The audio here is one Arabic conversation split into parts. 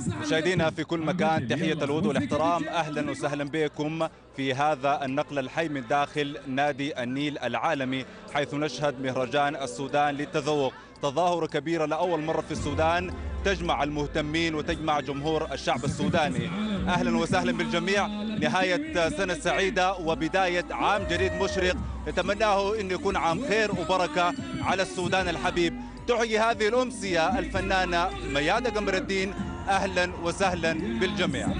مشاهدينا في كل مكان تحية الود والاحترام، أهلا وسهلا بكم في هذا النقل الحي من داخل نادي النيل العالمي، حيث نشهد مهرجان السودان للتذوق، تظاهرة كبيرة لأول مرة في السودان تجمع المهتمين وتجمع جمهور الشعب السوداني. أهلا وسهلا بالجميع، نهاية سنة سعيدة وبداية عام جديد مشرق نتمناه أن يكون عام خير وبركة على السودان الحبيب. تحيي هذه الأمسية الفنانة ميادة قمر الدين، أهلا وسهلا بالجميع.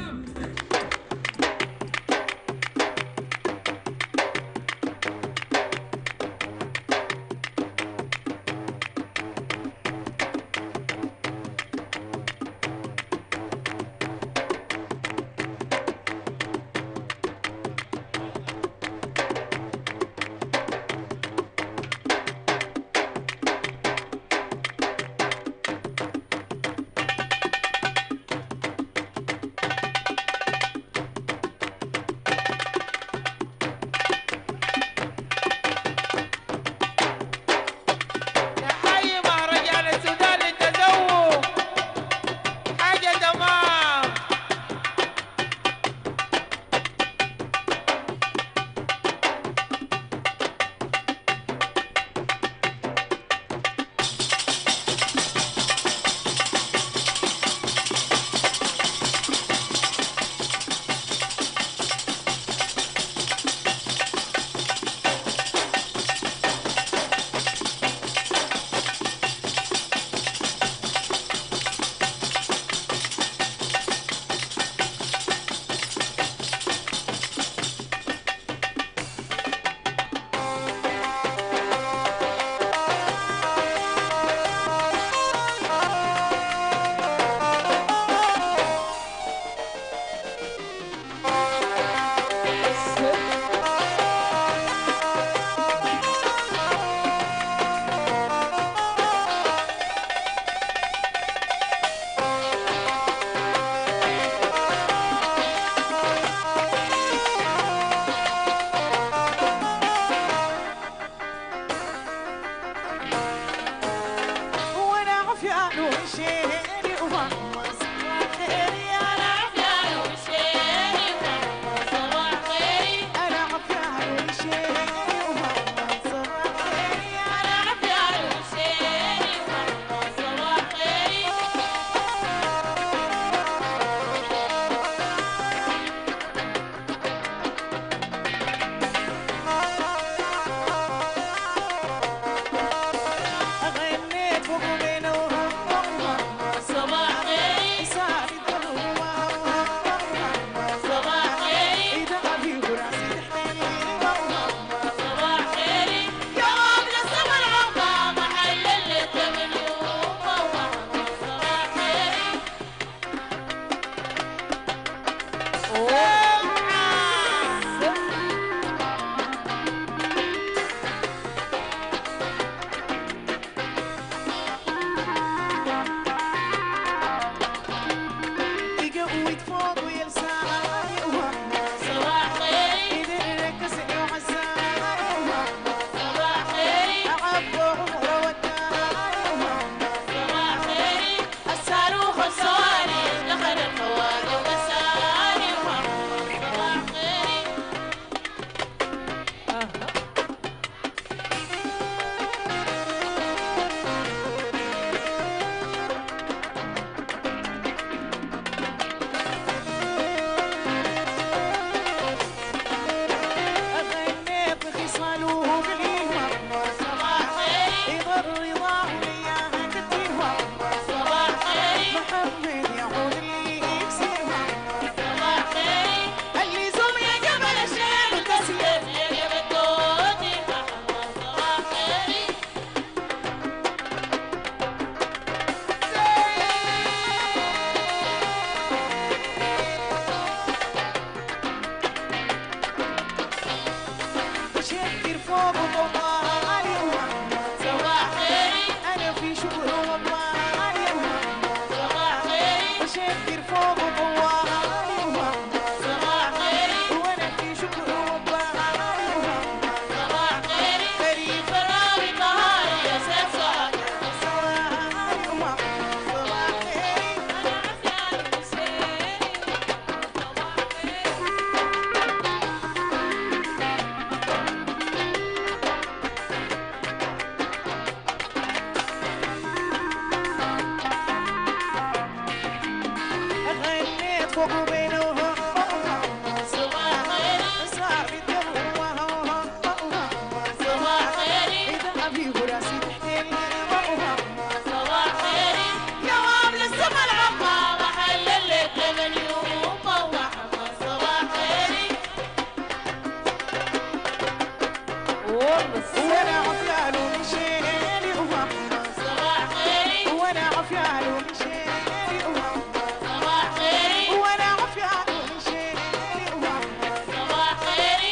وانا عفياله مشيني ومحمد صباح خيري وانا عفياله مشيني ومحمد صباح خيري وانا عفياله مشيني ومحمد صباح خيري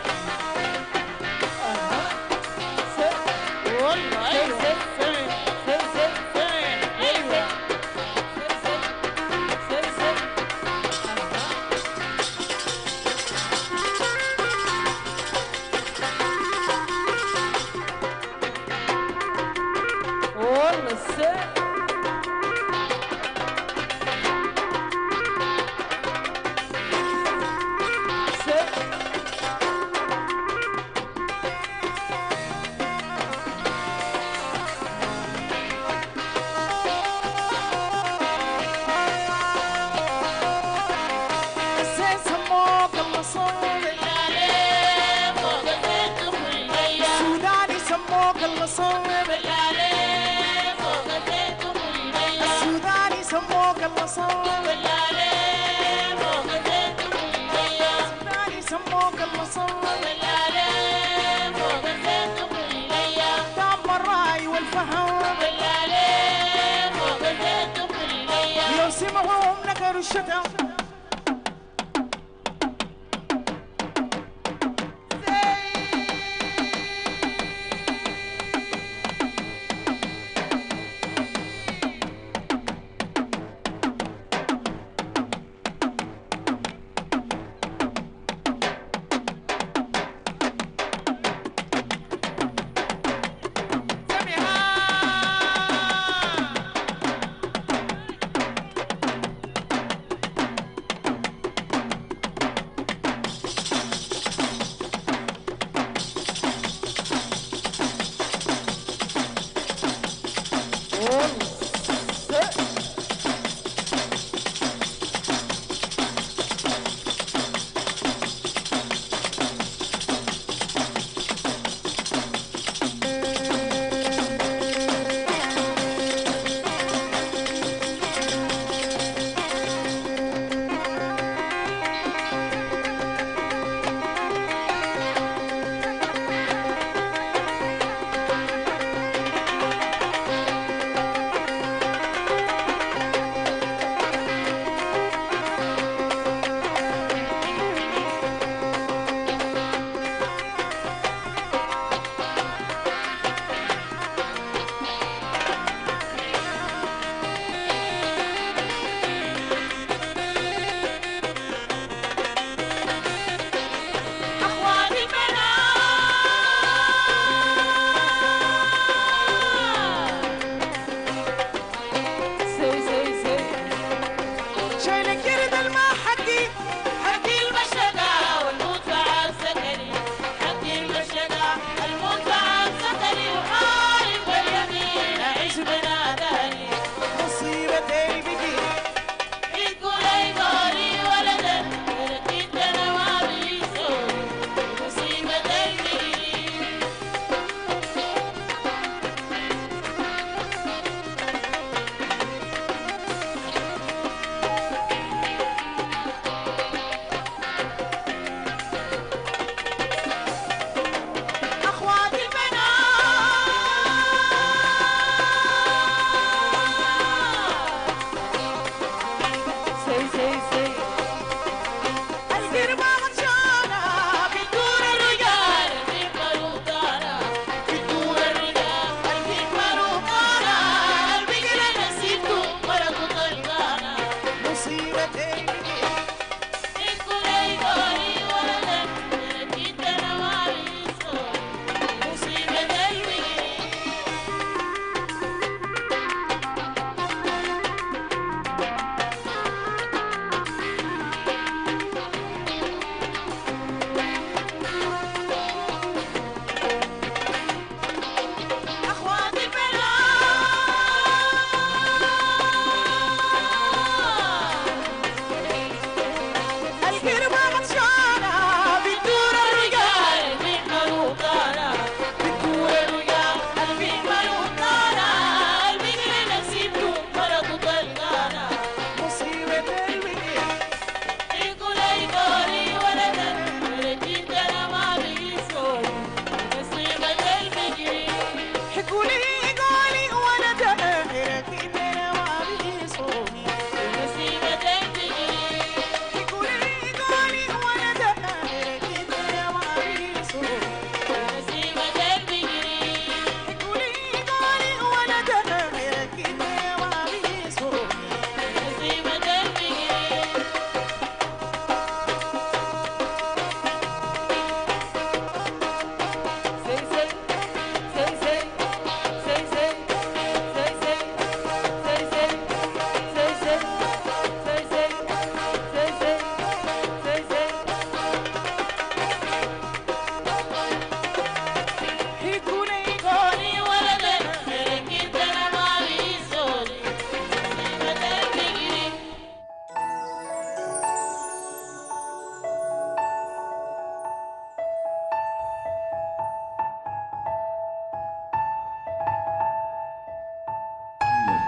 والله ايوه السوداني سموك المصور بالله فوق زيت ومية السوداني سموك المصور بالله فوق زيت ومية تام الراي والفهم بالله فوق زيت ومية لو سمعوهم نكروا الشتم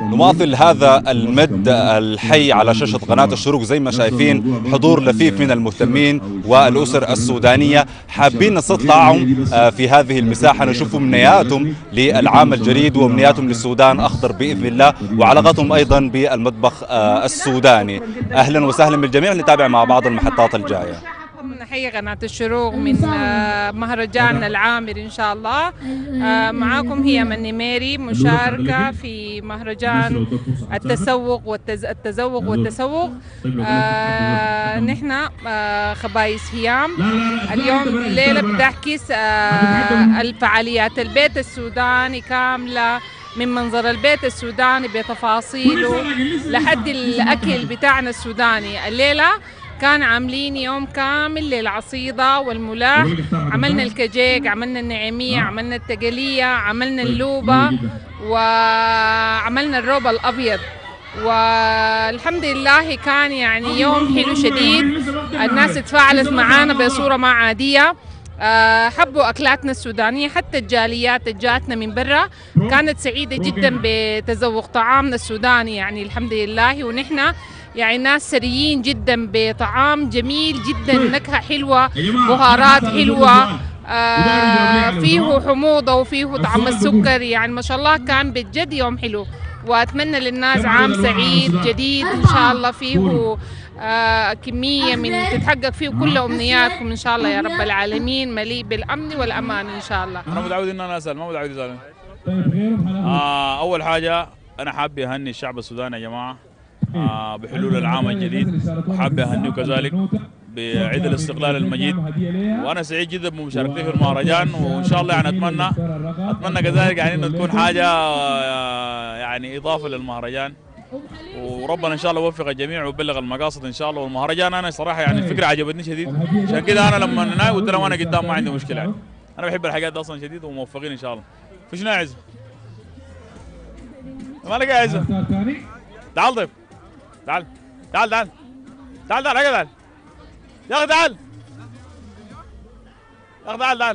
نواصل هذا المد الحي على شاشة قناة الشروق. زي ما شايفين حضور لفيف من المهتمين والأسر السودانية حابين نستطلعهم في هذه المساحة، نشوف أمنياتهم للعام الجديد وأمنياتهم للسودان أخضر بإذن الله، وعلاقتهم أيضا بالمطبخ السوداني. أهلا وسهلا بالجميع، نتابع مع بعض المحطات الجاية. نحيي قناة الشروق من مهرجان العامر إن شاء الله. معاكم هي مني ميري، مشاركة في مهرجان التسوق والتسوق. نحن خبايز هيام. اليوم الليلة بتعكس الفعاليات البيت السوداني كاملة، من منظر البيت السوداني بتفاصيله لحد الأكل بتاعنا السوداني. الليلة كان عاملين يوم كامل للعصيدة والملاح، عملنا الكجيك، عملنا النعيمية، عملنا التقلية، عملنا اللوبة، وعملنا الروب الأبيض. والحمد لله كان يعني يوم حلو شديد. الناس تفاعلت معانا بصورة ما عادية، حبوا أكلاتنا السودانية. حتى الجاليات جاتنا من برا كانت سعيدة جدا بتذوق طعامنا السوداني يعني الحمد لله. ونحن يعني ناس سريين جدا بطعام جميل جدا، نكهة حلوة، بهارات حلوة، فيه حموضة وفيه طعم السكر. يعني ما شاء الله كان بجد يوم حلو، وأتمنى للناس عام سعيد جديد إن شاء الله، فيه كمية من تتحقق فيه كل أمنياتكم إن شاء الله يا رب العالمين، مليء بالأمن والأمان إن شاء الله. أنا متعود إن أنا أسأل، ما متعود أسأل. أول حاجة أنا حابب أهني الشعب السوداني يا جماعة بحلول العام الجديد، وحابب أهنيه كذلك بعيد الاستقلال المجيد. وأنا سعيد جدا بمشاركتي في المهرجان، وإن شاء الله يعني أتمنى كذلك يعني إنه تكون حاجة يعني إضافة للمهرجان، وربنا ان شاء الله يوفق الجميع ويبلغ المقاصد ان شاء الله. والمهرجان انا صراحه يعني الفكره عجبتني شديد، عشان كده انا لما ناي قلت لهم انا قدام ما عندي مشكله يعني. انا بحب الحاجات دي اصلا شديد، وموفقين ان شاء الله. في شنو يا عزه؟ مالك يا عزه؟ تعال طيب، تعال تعال تعال تعال تعال تعال يا اخي، تعال يا اخي، تعال تعال.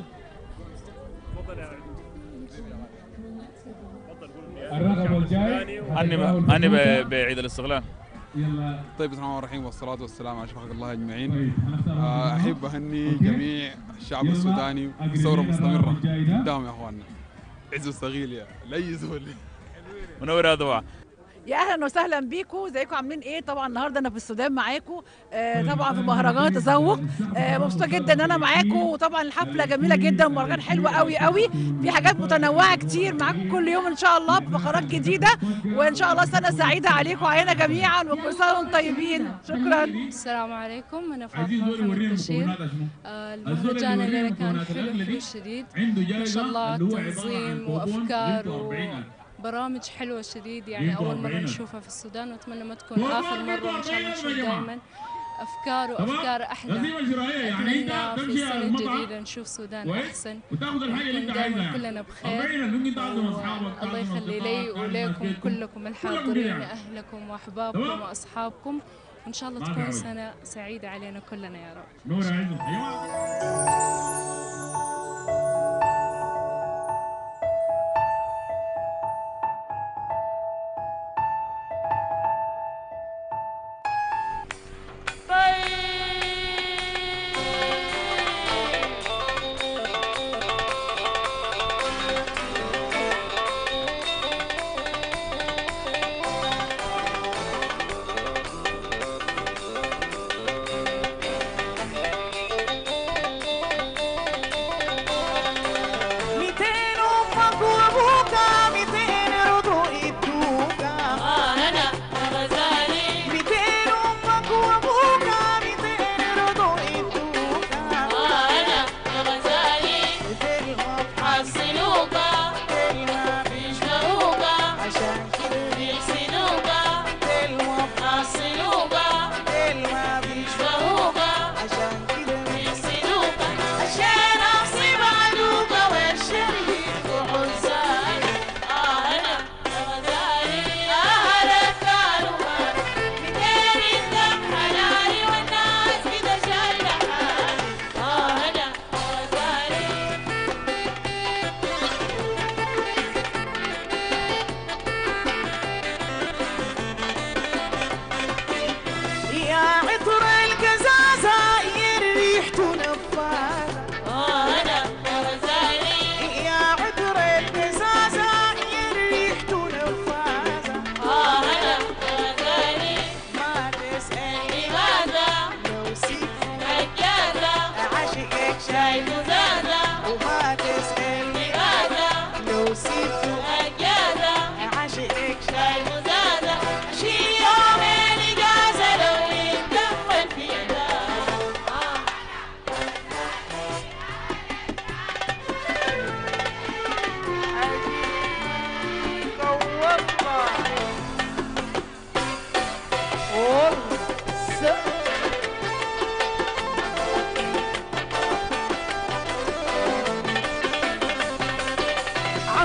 الرقم الجاي أني بعيد الاستقلال. طيب، بسم الله الرحمن الرحيم والصلاة والسلام على شفقة الله أجمعين. أحب أهني جميع الشعب السوداني بثورة مستمرة قدام يا أخواننا. عزوا الصغير لأي زول. منور هذا. يا اهلا وسهلا بيكم، ازيكم عاملين ايه؟ طبعا النهارده انا في السودان معاكم، طبعا في مهرجان تذوق. مبسوطه جدا ان انا معاكم، وطبعا الحفله جميله جدا ومهرجان حلو قوي قوي، في حاجات متنوعه كتير معاكم كل يوم ان شاء الله بفقرات جديده، وان شاء الله سنه سعيده عليكم وعلينا جميعا، وكل سنه وانتم طيبين. شكرا. السلام عليكم، انا فاطمه محمد بشير. المهرجان الليله كان حلو شديد ما شاء الله، تنظيم وافكار برامج حلوة شديد، يعني أول مرة نشوفها في السودان، وأتمنى ما تكون آخر مرة، وإن شاء الله نشوف دائما أفكار أحلى. أتمنى في السنة الجديدة نشوف سودان أحسن، ونكون دائما كلنا بخير، الله يخلي لي وليكم كلكم الحاضرين، أهلكم وأحبابكم وأصحابكم، وإن شاء الله تكون سنة سعيدة علينا كلنا يا رب.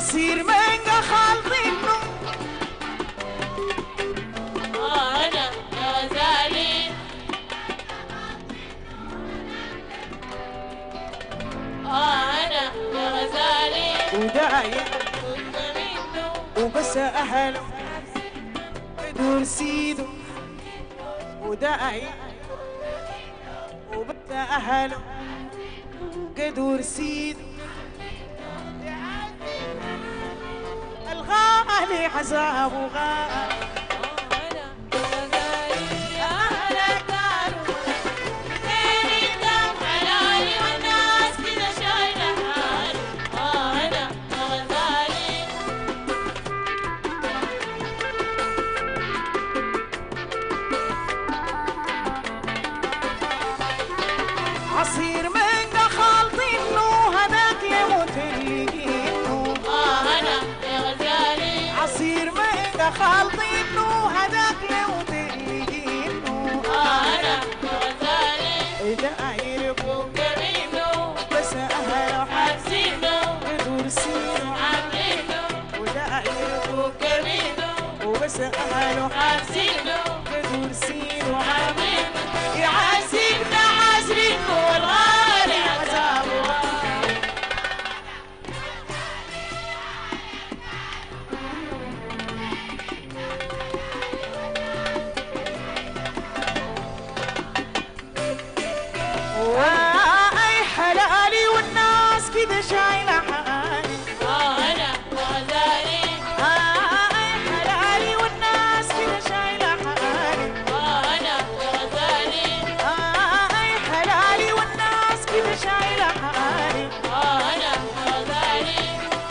عصير مانجا خالطينه أنا يا غزالي أنا يا غزالي ودايم كنت منه وبس أهله بدور سيده ودايم وبس أهله قدور سيده الغالي عذابه غالي أنا يا غزالي أهلا كانوا غير الدم حلالي والناس كذا شايلة حالي أنا يا غزالي عصير مانجا خالطينه هذاك يموت الليقينه أنا يا غزالي عصير مانجا خالطينه هذاك يموت الليقينه أنا يا غزالي داير وكريمه بس أهله حاسينه بدور سينه عاملينه وداير وكريمه وبس أهله حاسينه بدور سينه عاملينه يعذبنا عذرينه والغالي عذابه غالي واي حلالي والناس كده شايله حالي أنا يا غزالي اي حلالي والناس كده شايله حالي أنا يا غزالي اي حلالي والناس كده شايله حالي أنا يا غزالي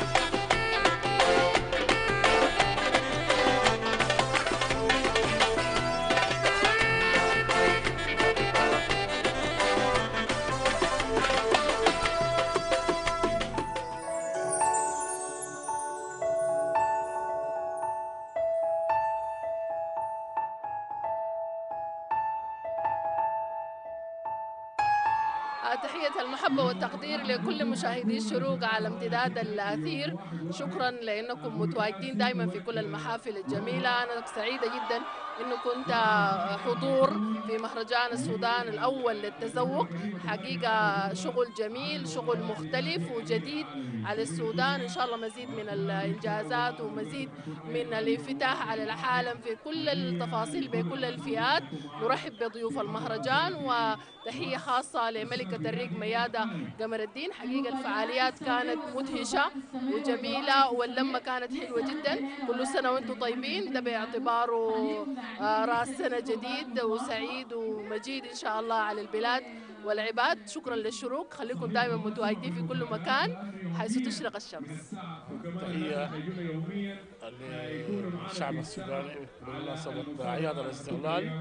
تحية المحبة والتقدير لكل مشاهدي الشروق على امتداد الأثير. شكرا لأنكم متواجدين دائما في كل المحافل الجميلة. أنا سعيدة جدا أنه كنت حضور في مهرجان السودان الأول للتذوق. حقيقة شغل جميل، شغل مختلف وجديد على السودان. إن شاء الله مزيد من الإنجازات ومزيد من الانفتاح على العالم في كل التفاصيل بكل الفئات. نرحب بضيوف المهرجان وتحية خاصة لملكة الريق ميادة قمر الدين. حقيقة الفعاليات كانت مدهشة وجميلة واللمة كانت حلوة جدا. كل سنة وانتم طيبين، ده باعتباره راس سنة جديد وسعيد ومجيد إن شاء الله على البلاد والعباد. شكرا للشروق، خليكم دائما متواجدين في كل مكان حيث تشرق الشمس. تحية للشعب السوداني بمناسبة أعياد الاستقلال.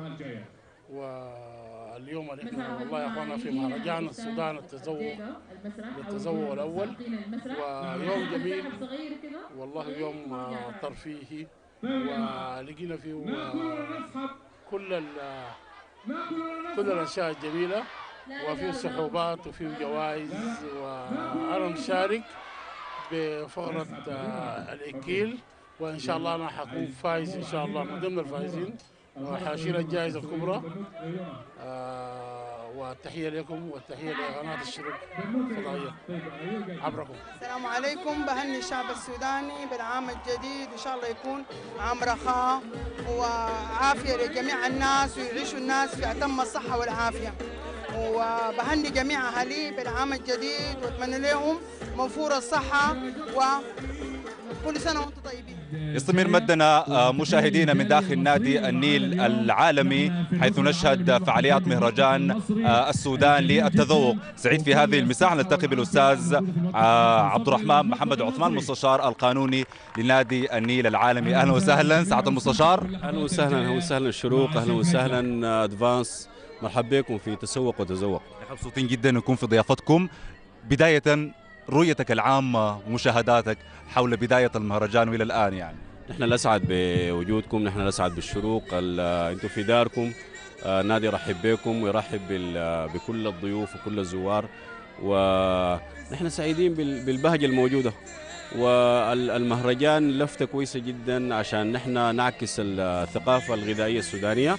واليوم نحن والله يا اخوانا في مهرجان السودان التذوق الاول، ويوم جميل والله، يوم ترفيهي، ولقينا فيه كل الاشياء الجميله، وفيه سحوبات وفيه جوائز. وانا مشارك بفقره الاكيل، وان شاء الله انا حكون فايز ان شاء الله من ضمن الفائزين، وحاشيل الجائزة الكبرى. والتحية لكم والتحية لقناة الشروق الفضائية عبركم. السلام عليكم، بهني الشعب السوداني بالعام الجديد، إن شاء الله يكون عام رخاء وعافية لجميع الناس، ويعيشوا الناس في أتم الصحة والعافية. وبهني جميع أهلي بالعام الجديد، وأتمنى لهم موفور الصحة وكل سنة وأنتم طيبين. يستمر مدنا مشاهدينا من داخل نادي النيل العالمي، حيث نشهد فعاليات مهرجان السودان للتذوق. سعيد في هذه المساحة نلتقي بالأستاذ عبد الرحمن محمد عثمان، مستشار القانوني لنادي النيل العالمي. أهلا وسهلا سعادة المستشار. أهلا وسهلا، أهلا وسهلا الشروق، أهلا وسهلا أدفانس، مرحبا بكم في تسوق وتذوق. مبسوطين جدا نكون في ضيافتكم. بداية رؤيتك العامة ومشاهداتك حول بداية المهرجان وإلى الآن. يعني نحن الأسعد بوجودكم، نحن الأسعد بالشروق. أنتم في داركم، نادي يرحب بكم ويرحب بكل الضيوف وكل الزوار، ونحن سعيدين بالبهجة الموجودة والمهرجان لفتة كويسة جدا عشان نحن نعكس الثقافة الغذائية السودانية.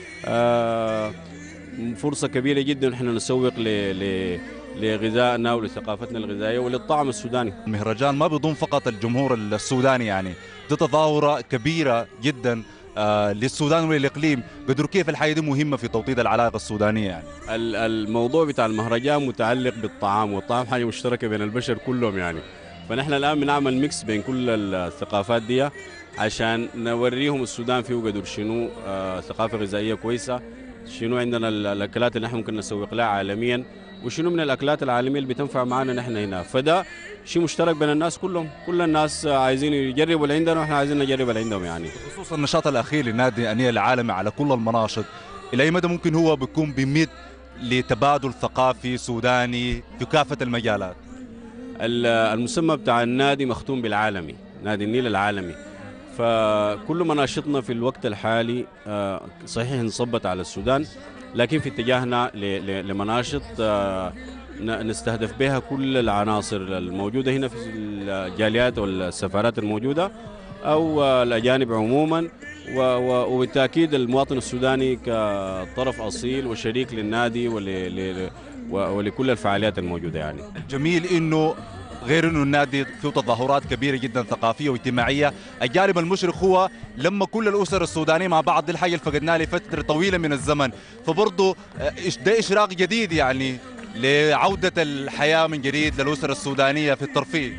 فرصة كبيرة جدا نحن نسوق لغذائنا ولثقافتنا الغذائية وللطعم السوداني. المهرجان ما بيضم فقط الجمهور السوداني، يعني دي تظاهرة كبيرة جدا للسودان وللإقليم. قدروا كيف الحاجة دي مهمة في توطيد العلاقة السودانية؟ يعني الموضوع بتاع المهرجان متعلق بالطعام، والطعام حاجة مشتركة بين البشر كلهم يعني. فنحن الآن بنعمل ميكس بين كل الثقافات دي عشان نوريهم السودان فيه قدر شنو ثقافة غذائية كويسة، شنو عندنا الأكلات اللي نحن ممكن نسوق لها عالميا، وشنو من الأكلات العالمية اللي بتنفع معنا نحن هنا. فده شيء مشترك بين الناس كلهم، كل الناس عايزين يجربوا اللي عندنا واحنا عايزين نجرب اللي عندهم يعني. خصوصا النشاط الأخير لنادي النيل العالمي على كل المناشط، إلى أي مدى ممكن هو بيكون بيمد لتبادل ثقافي سوداني في كافة المجالات؟ المسمى بتاع النادي مختوم بالعالمي، نادي النيل العالمي. فكل مناشطنا في الوقت الحالي صحيح نصبت على السودان، لكن في اتجاهنا لمناشط نستهدف بها كل العناصر الموجودة هنا في الجاليات والسفارات الموجودة أو الأجانب عموما، وبالتأكيد المواطن السوداني كطرف أصيل وشريك للنادي ولكل الفعاليات الموجودة يعني. الجميل إنه غير انه النادي فيه تظاهرات كبيره جدا ثقافيه واجتماعيه، الجانب المشرق هو لما كل الاسر السودانيه مع بعض. دي الحاجه اللي فقدناها لفتره طويله من الزمن، فبرضه ده اشراق جديد يعني لعوده الحياه من جديد للاسر السودانيه في الترفيه.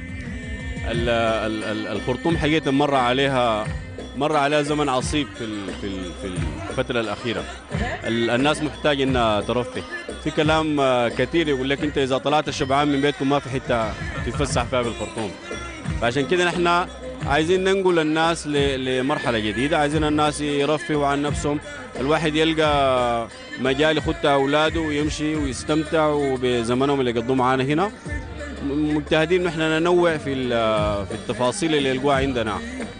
الخرطوم حقيقه مر عليها زمن عصيب في الفتره الاخيره. الناس محتاجه انها ترفه. في كلام كثير يقول لك انت اذا طلعت شبعان من بيتكم ما في حته تتفسح فيها بالخرطوم. فعشان كده نحن عايزين ننقل الناس لمرحله جديده، عايزين الناس يرفهوا عن نفسهم، الواحد يلقى مجال يخد اولاده ويمشي ويستمتعوا بزمنهم اللي يقضوه معانا هنا. مجتهدين نحن ننوع في التفاصيل اللي يلقوها عندنا.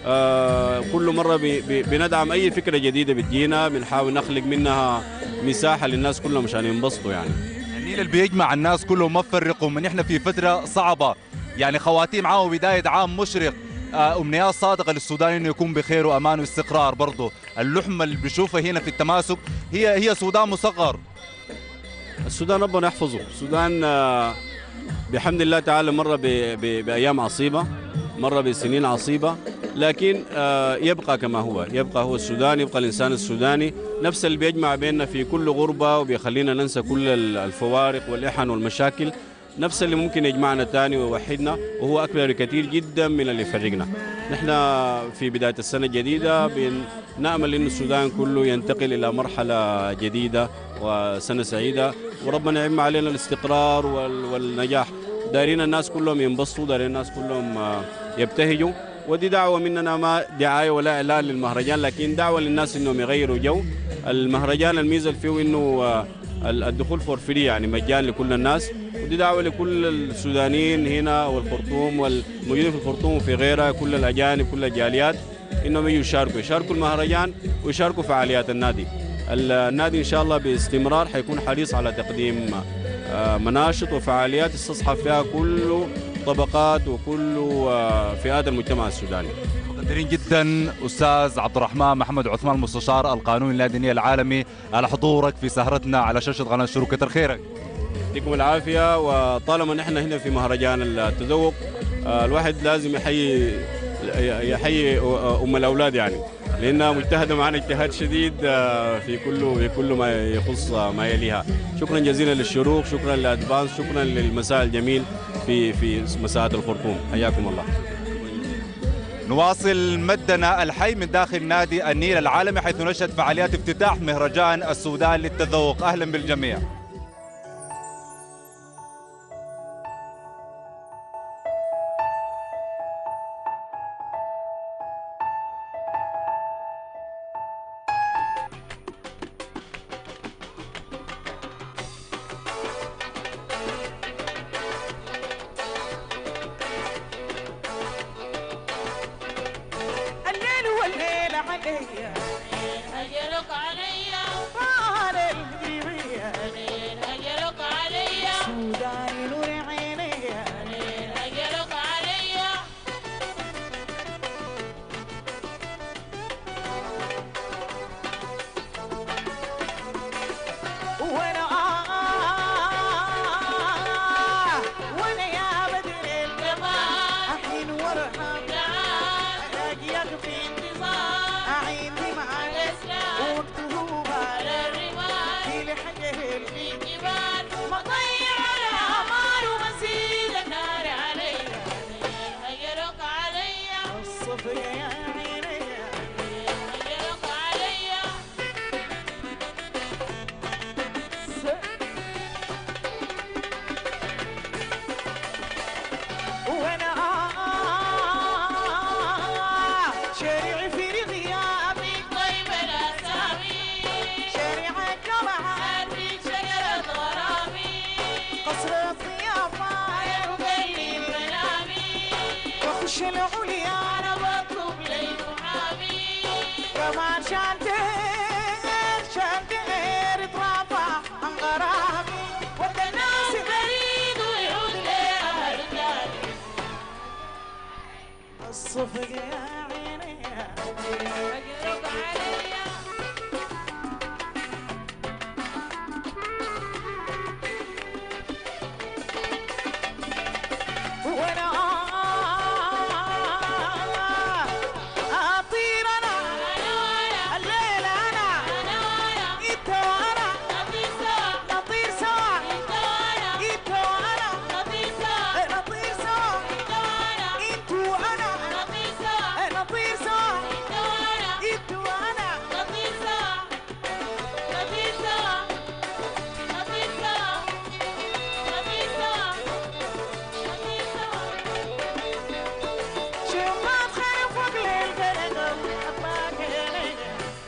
كل مره بندعم اي فكره جديده بتجينا، بنحاول نخلق منها مساحه للناس كلهم عشان ينبسطوا يعني. النيل اللي بيجمع الناس كلهم ما بفرقهم، من احنا في فتره صعبه يعني. خواتيم عام وبدايه عام مشرق، امنيات صادقه للسودان انه يكون بخير وامان واستقرار. برضه اللحمه اللي بنشوفها هنا في التماسك هي سودان مصغر. السودان ربنا يحفظه. السودان بحمد الله تعالى مر بايام عصيبه، مر بسنين عصيبه، لكن يبقى كما هو، يبقى هو السودان، يبقى الانسان السوداني نفس اللي بيجمع بيننا في كل غربه وبيخلينا ننسى كل الفوارق والاحن والمشاكل، نفس اللي ممكن يجمعنا تاني ويوحدنا، وهو اكبر كثير جدا من اللي يفرقنا. نحن في بدايه السنه الجديده نامل ان السودان كله ينتقل الى مرحله جديده وسنه سعيده، وربنا يعم علينا الاستقرار والنجاح. دايرين الناس كلهم ينبسطوا، دايرين الناس كلهم يبتهجوا، ودي دعوه مننا، ما دعايه ولا اعلان للمهرجان، لكن دعوه للناس انهم يغيروا جو. المهرجان الميزه فيه انه الدخول فور فري يعني مجان لكل الناس، ودي دعوه لكل السودانيين هنا والخرطوم والموجودين في الخرطوم وفي غيرها، كل الاجانب كل الجاليات انهم يجوا يشاركوا المهرجان ويشاركوا فعاليات النادي. النادي ان شاء الله باستمرار حيكون حريص على تقديم مناشط وفعاليات يستصحب فيها كل طبقات وكل فئات المجتمع السوداني. مقدرين جدا استاذ عبد الرحمن محمد عثمان المستشار القانوني لنادي النيل العالمي على حضورك في سهرتنا على شاشه قناه الشروق. كتر خيرك. يعطيكم العافيه. وطالما نحن هنا في مهرجان التذوق، الواحد لازم يحيي ام الاولاد يعني، لانها مجتهده معنا اجتهاد شديد في كل ما يخص ما يليها. شكرا جزيلا للشروق، شكرا لادفانس، شكرا للمساء الجميل في مساءات الخرطوم. حياكم الله. نواصل مدنا الحي من داخل نادي النيل العالمي، حيث نشهد فعاليات افتتاح مهرجان السودان للتذوق. اهلا بالجميع. أجرك عليا عليا العروش العليا أنا بطلب لي محامي كمان شانتير طرافة عن غرامي وده ناس بريد ويعود لها رجالي الصفق يا عيني أقرب عليا وانا اطير انا الليل انا انت وانا نطير سوا انت وانا نطير سوا انت وانا نطير سوا انت وانا شمات خير فوق للبلد أباك إلي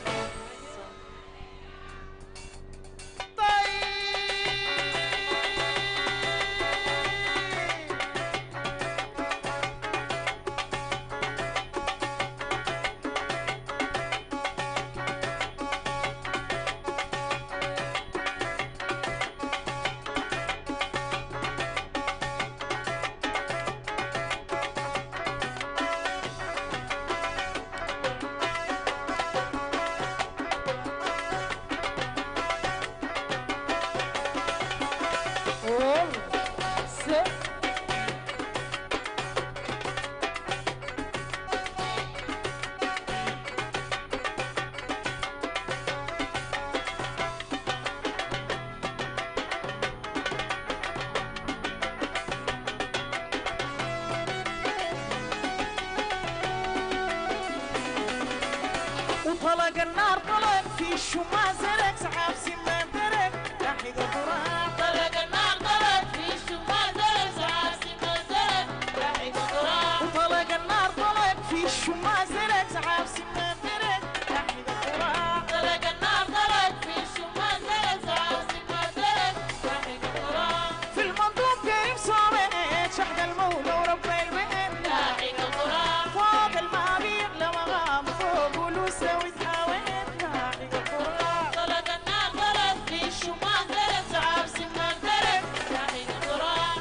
وطلق النار طلق في الشماء زرق سحاب سمان درق لاحق الغرام طلق النار طلق في الشمال زرق سحاب سمان زرق لاحق الغرام وطلق النار طلق في الشماء زرق سحاب سمان درق لاحق الغرام طلق النار طلق في الشمال زرق سحاب سمان زرق لاحق الغرام في المنظوم كريم صامت شحن المولى ورب البيت لاحق الغرام فوق المعابير لما غام فوق ولوسه وتحاويت لاحق الغرام طلق النار طلق في الشمال زرق سحاب سمان زرق لاحق الغرام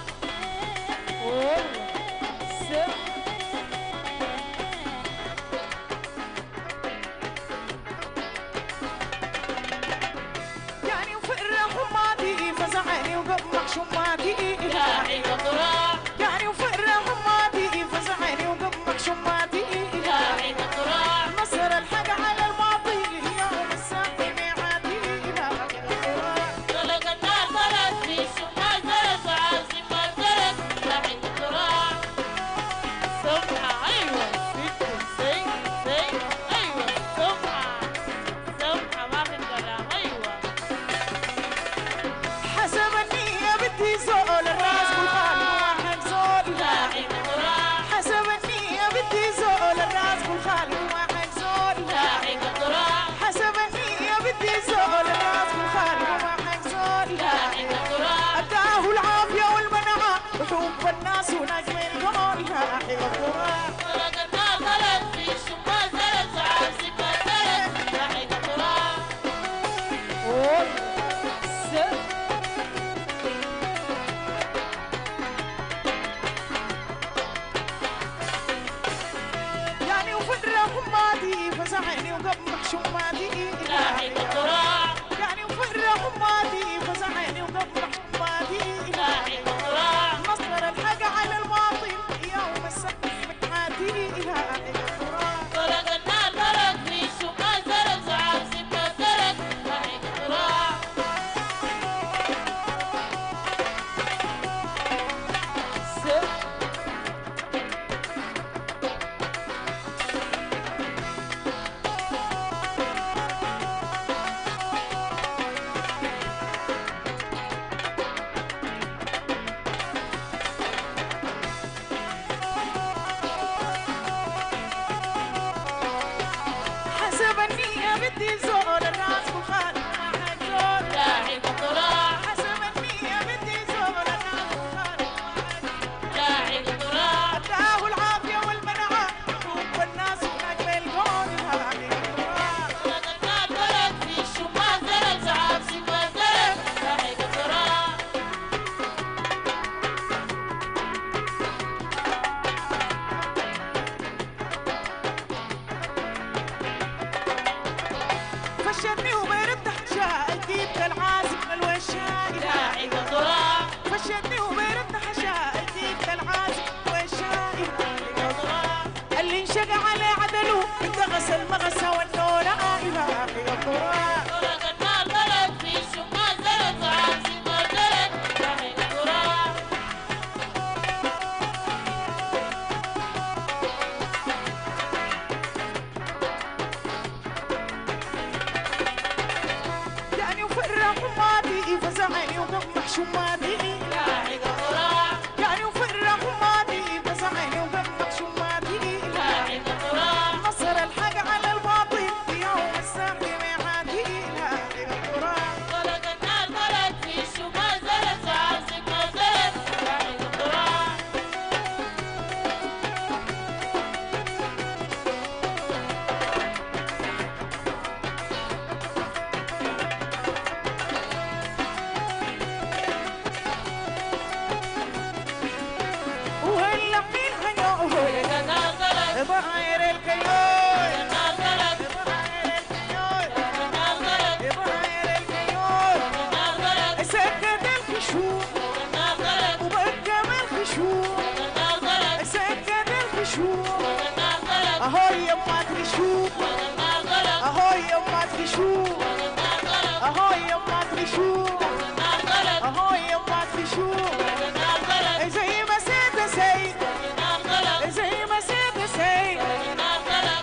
يعني وفقر حمادي فزعني وقمح شماتي لاحق الغرام يعني وفقر حمادي فزعني وقمح شماتي لاحق الغرام نصر الحق على الماضي يوم الساقي ميعادي لاحق الغرام طلق النار طلق في الشمال زرق سحاب سمان زرق لاحق الغرام سمحة أيوة زي أيوة سمحة ما في كلام أيوة حسب النية بدي زول الراس والخالق واحد زول لاحق الغرام حسب النية بدي زول الراس والخالق واحد زول لاحق الغرام حسب النية بدي زول الراس والخالق واحد زول لاحق الغرام أداه العافية والمنعة وحب الناس ونجم القمر لاحق الغرام طلق النار طلق في الشمال زرق سحاب سمان زرق لاحق الغرام يعني وفقر حمادي فزعني وقمح شماتي لاحق الغرام يعني وفقر حمادي فزعني وقمح شماتي لاحق الغرام نصر الحق على الماضي يوم السبت متعادي لاحق الغرام طلق النار طلق في الشمال زرق سحاب سمان زرق لاحق الغرام انتغس المغسة والنور إلهي القرآن طرق النار طلق في الشمال زلت عاصم وزلت راحل القرآن يعني وفرح ماضي فزعني وقمح شمادي راحل القرآن يعني وفرح ماضي فزعني وقمح شمادي راحل القرآن نصر الحق على الباطل في يوم الساحل ميعادي إلهي القرآن طرق النار طلق في الشمال زلت عاصم وزلت راحل القرآن وهلا مين هيو طرق النار طلق بغير الكيول النار طلق بغير الكيول النار طلق بغير الكيول النار طلق سكت الخشوع النار طلق وبقى الخشوع النار طلق سكت الخشوع النار طلق اهو يما تخشوع النار طلق اهو يما تخشوع النار طلق اهو يما تخشوع النار طلق اهو يما تخشوع النار طلق زي ما سيد سيد النار طلق زي ما سيد سيد النار طلق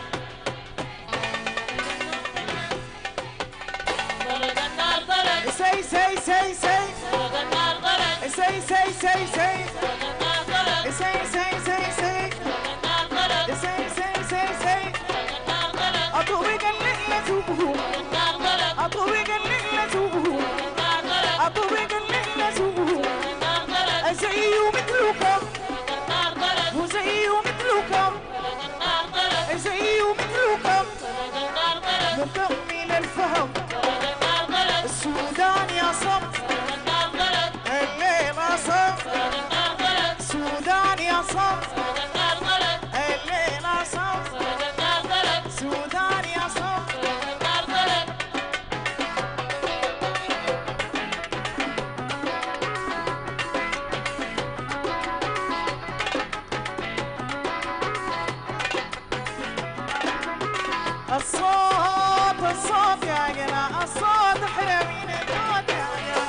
طرق النار طلق سي سي سي سي طرق النار طلق سي سي سي سي طرق النار طلق سي سي سي سي طرق النار طلق سي سي سي سي طرق النار طلق أطوبك الليلة توبه النار طلق أطوبك الليلة توبه النار طلق أطوبك الليلة توبه النار طلق زي مثلكم النار طلق وزي مثلكم النار طلق زي مثلكم النار طلق مكمل الفهم النار طلق السودان يا صف النار طلق الليلة صف النار طلق السودان يا صف النار طلق الليلة صف النار طلق السودان يا صف النار طلق الصوت يا جنا الصوت حرمين الموت يا جنا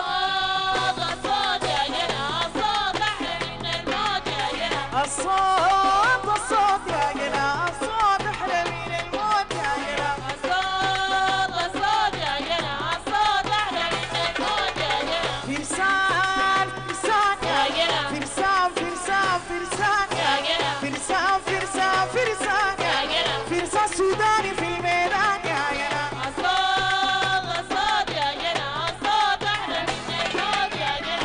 الصوت يا جنا الصوت أحلى من الموت يا جنا الصوت يا جنا الصوت حرمين الموت يا جنا الصوت يا جنا الصوت أحلى من الموت يا جنا فرسان فرسان يا جنا فرسان فرسان فرسان يا جنا فرسان فرسان فرسان يا جنا فرسان سوداني في الميدان يا جنا الصوت يا جنا الصوت أحلى من الموت يا جنا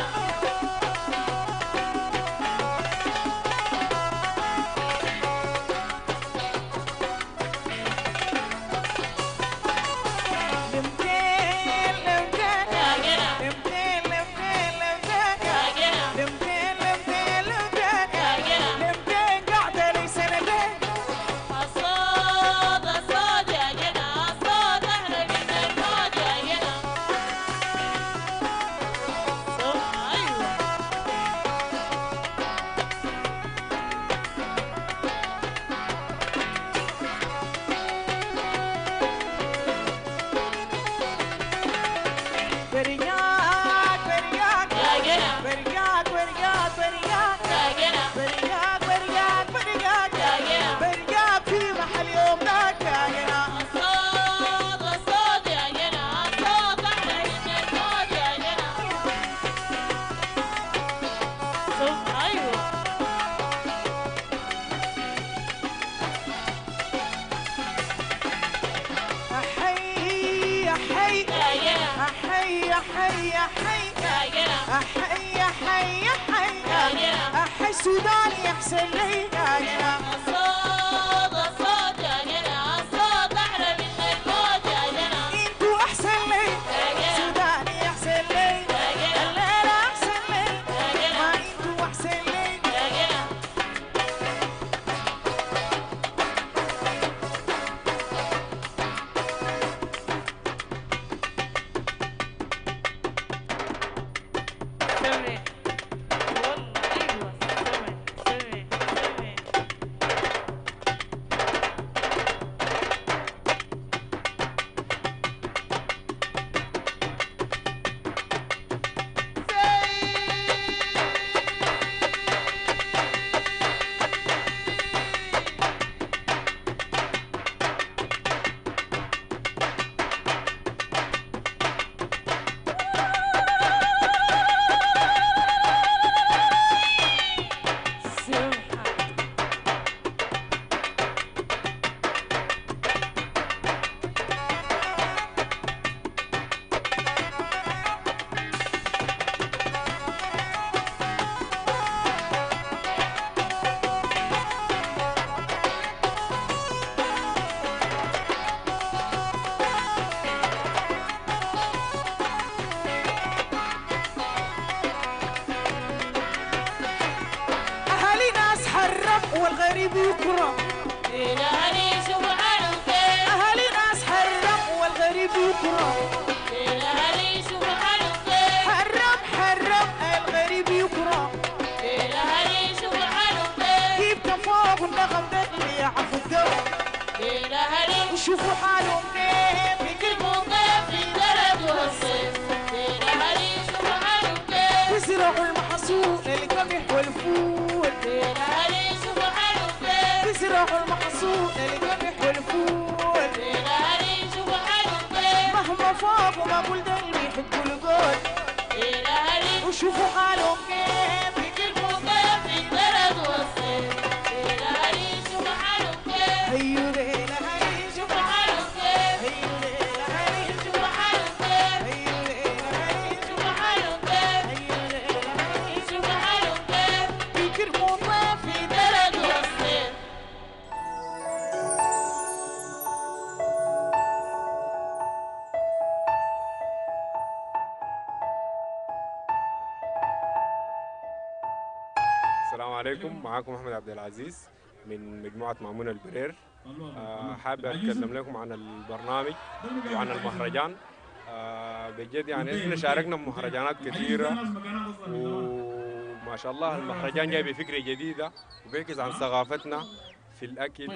لمتين لمتين يا جنا لمتين لمتين لمتين يا جنا لمتين لمتين لمتين يا جنا لمتين قاعدة لي سنتين الصوت يا جنا الصوت أحلى من الموت يا جنا أيوه برياك برياك يا جنا برياك برياك برياك يا جنا برياك برياك برياك يا جنا برياك في محل يوم ذاك يا جنا الصوت يا جنا الصوت أحلى من الموت يا جنا أيوه أحي أحي يا جنا أحي أحي أحي يا جنا أحي أحي أحي يا جنا أحي سوداني أحسن لي يا جنا الصوت يا جنا الصوت أحلى من الموت يا جنا انتو أحسن لي يا جنا سوداني أحسن لي يا جنا الليلة أحسن لي يا جنا ما انتو أحسن لي يا جنا سمع والله ايوه سمع سمع سمع والغريب يكرم ليلة هني سبحانه أهل ناس حرم والغريب يكرم ليلة هني سبحانه حرم الغريب يكرم ليلة هني سبحانه جبت فوق النغم دقلي عفو الدم ليلة هني وشوفوا حالهم كيف يكرموا في البلد والصيف ليلة هني سبحانه بيزرعوا المحصول القمح والفول ليلة هني سبحانه بيزرعوا المحصول القمح والفول ليلة هني سبحانه مهما فاقوا ما قول دلي يحبوا القول ليلة هني وشوفوا حالهم كيف يكرموا في البلد والصيف ليلة هني سبحانه هيو ليلة هني سبحانه هيو ليلة هني سبحانه هيو ليلة هني سبحانه هيو ليلة هني سبحانه يكرموا في البلد والصيف السلام عليكم، معاكم احمد عبد العزيز من مجموعه مامون البرير. حابب اتكلم لكم عن البرنامج وعن المهرجان. بجد يعني احنا شاركنا بمهرجانات كثيره وما شاء الله المهرجان جاي بفكره جديده وبيعكس عن ثقافتنا في الاكل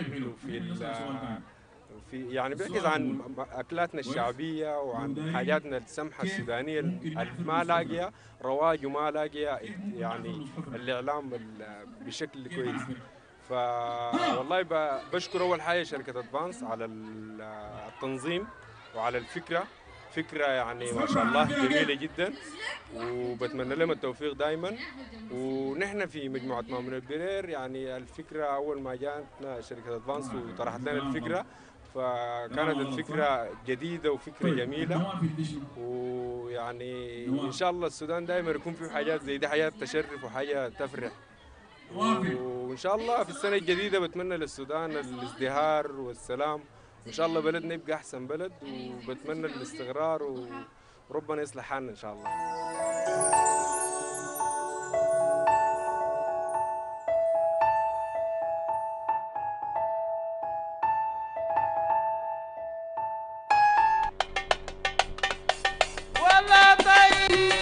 في يعني بيعكس عن اكلاتنا الشعبيه وعن حاجاتنا السمحه السودانيه اللي ما لاقيه رواج وما لاقيه يعني الاعلام بشكل كويس. فوالله بشكر اول حاجه شركه ادفانس على التنظيم وعلى الفكره، فكره يعني ما شاء الله جميله جدا وبتمنى لهم التوفيق دائما. ونحن في مجموعه مامون البرير يعني الفكره اول ما جاتنا شركه ادفانس وطرحت لنا الفكره فكانت الفكره جديده وفكره جميله، ويعني ان شاء الله السودان دائما يكون فيه حاجات زي دي، حاجات تشرف وحاجه تفرح. وان شاء الله في السنه الجديده بتمنى للسودان الازدهار والسلام، وان شاء الله بلدنا يبقى احسن بلد، وبتمنى الاستقرار وربنا يصلح حالنا ان شاء الله. والله طيب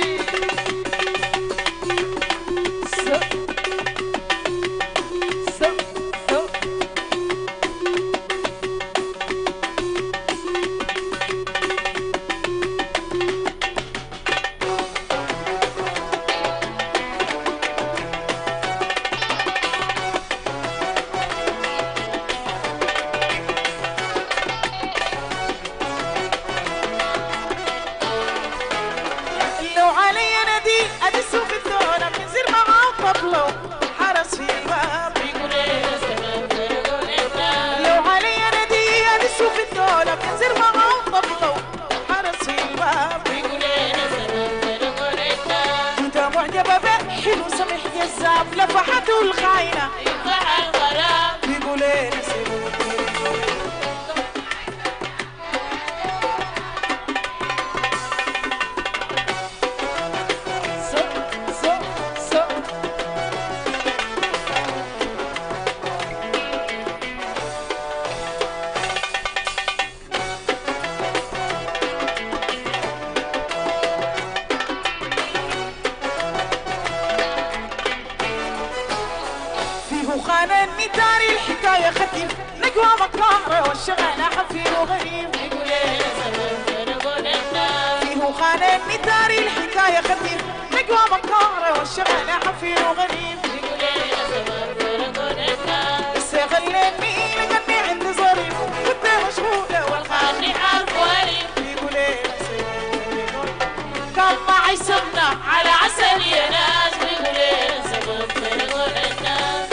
لو علي ندي ادسو في الدورة من زر ما طبلو حرس في الباب لو علي ندي ادسو في الدورة من زر ما طبلو حرس في الباب انت معجبة به حلو سمح جذاب لفحته الخاينة بيقولي خانني داري الحكاية خفيف نقوى مكارة والشغالة حفير وغريب فيه خانني داري الحكاية خفيف نقوى مكارة والشغالة حفير وغريب استغلني لقني عندي ظريف كنت مشغولة والخاني عارف وريب يقول كان معي سمنة على عسل يا ناس بيقول سبب فرقون الناس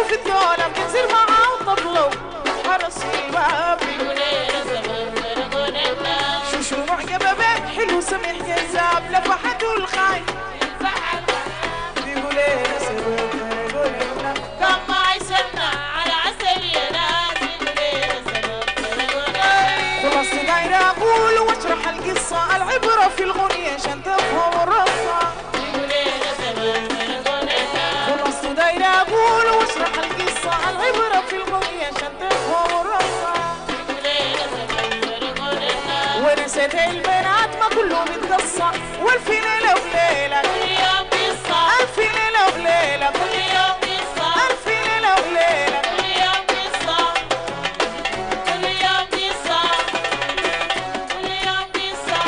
شوف الدولة بتنزل معاه وطبلو حرس الباب شو معجبة بيه حلو سمح جذاب لفحته الخاين بيقول ايه سبب بيقول لنا كم معي سنة على عسل يا ناس بيقول ايه سبب خلاص دايرة اقول واشرح القصة العبرة في الغنية عشان تفهم الرصة خلاص دايرة اقول واشرح القصة العبرة في الغنية عشان تفهم الرصة ونسيت البنات ما كله متقصة والفي ليلة وليلة كل يوم قصة الفي ليلة وليلة كل يوم قصة الفي ليلة وليلة كل يوم قصة كل يوم قصة كل يوم قصة